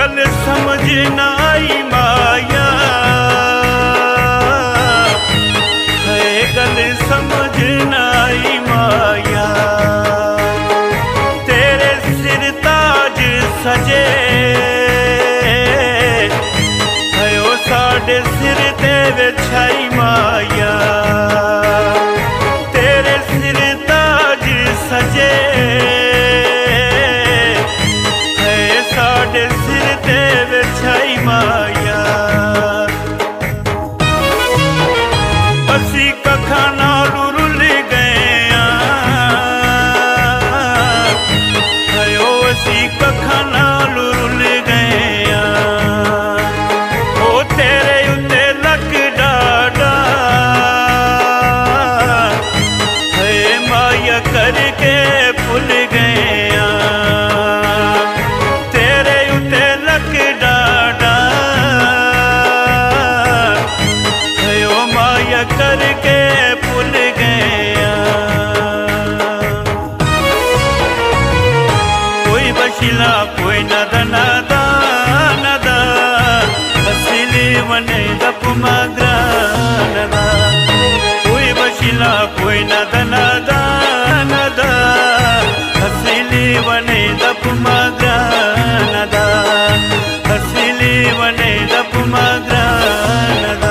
गल समझ न आई माया, है गल समझ न आई माया। तेरे सिर ताज सजे है साढ़े सिर ते विछाई माया। तेरे सिर ताज सजे है साढ़े सिर ते विछाई माया। असी कखा नाल रुल गए है असी कखा नाल रुल गए। ओ तेरे उत्ते लक डाडा है माया करके भुल गए। तेरे उत्ते लक डाडा है ओ माया करके भुल गए। कोई बशिला कोई नदा नदा नदा हसीली वने दप मगरा नदा। कोई बशिला कोई नदा नदा नदा हसीली वने दप मगरा नदा। हसीली वने दप मगरा नदा।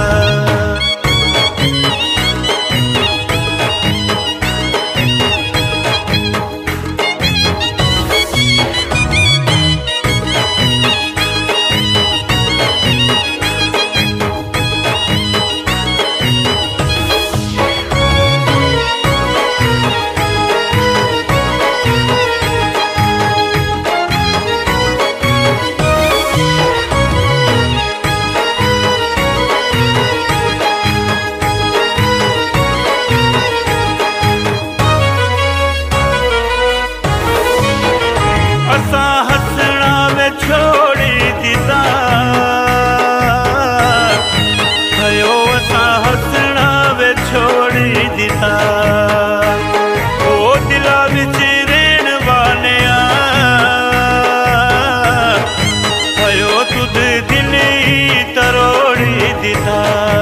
असा हसना में छोड़ी दिता भयो असा हसना में छोड़ी दिता। ओ दिला विच रहन वाले भयो तुद दिल ही तरोड़ी दिता।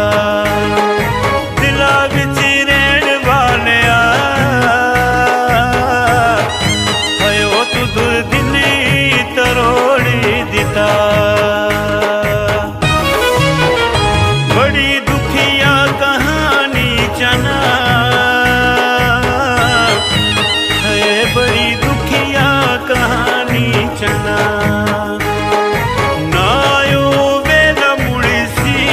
दिला विच रहन वाले भयो तुद दिल ही तरोड़ी दिता। बड़ी दुखिया कहानी चना है बड़ी दुखिया कहानी चना। नायो वेला मुड़सी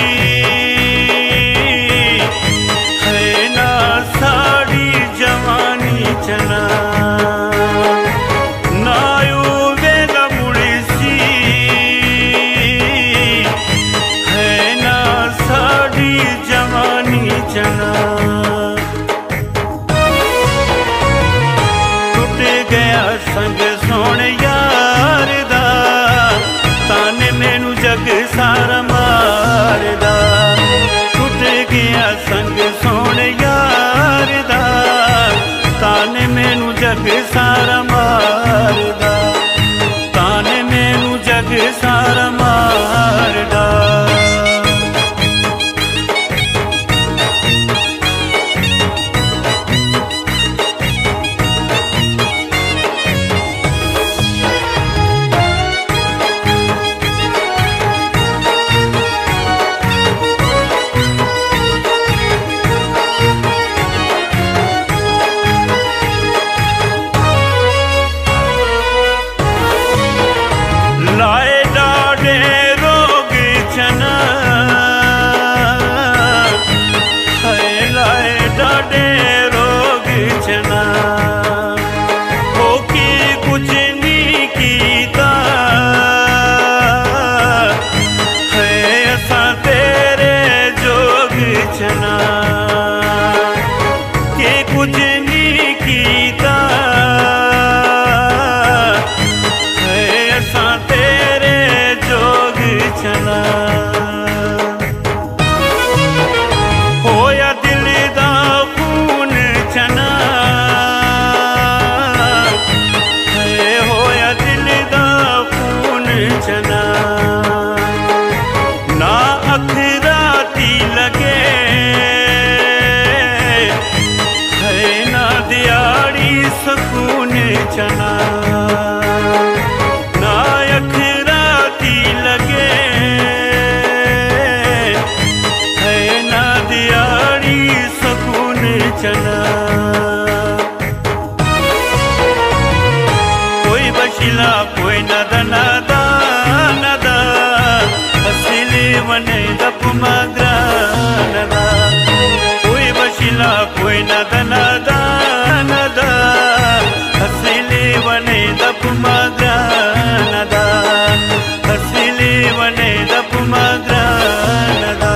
है ना साड़ी जवानी चना। नायो वेला मुड़सी है ना साड़ी जवानी चना। टूट गया संग सोने यार दा ताने मैनू जग सारा मारदा। टूट गया संग सोने यार दा ताने मैनू जग सारा मारदा। ताने मैनू जग सारा मारदा। लाए डाडे चना ना अखरा दी लगे है ना दियाड़ी सकून चना कोई बशिला कोई नदा नदा नदा हसीले वने दप मगरा नदा कोई बशिला कोई नदा नदा नदा हसीले वने दप मगरा नदा हसीले वने दप मगरा नदा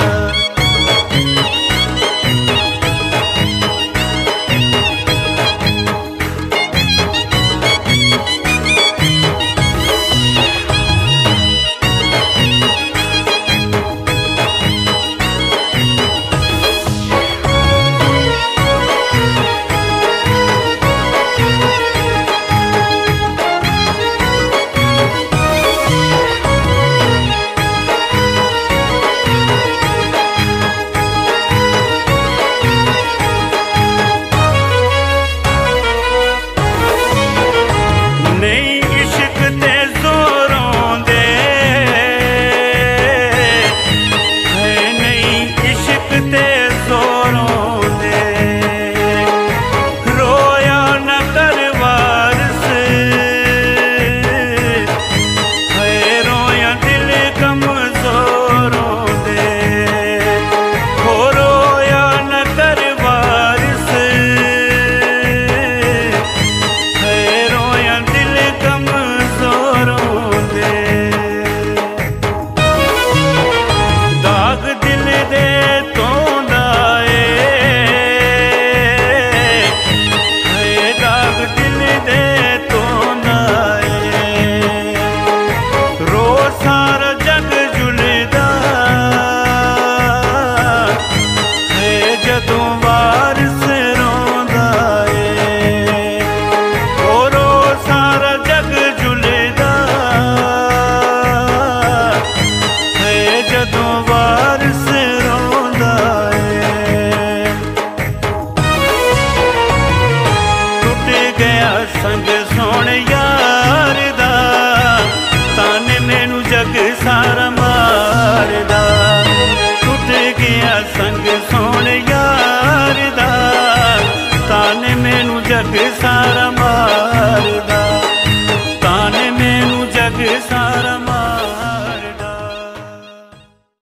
संग सोने यार दा ताने मैनू जग सारा मारदा टुट गया संग सोने यार दा ताने मैनू जग सारा मारदा।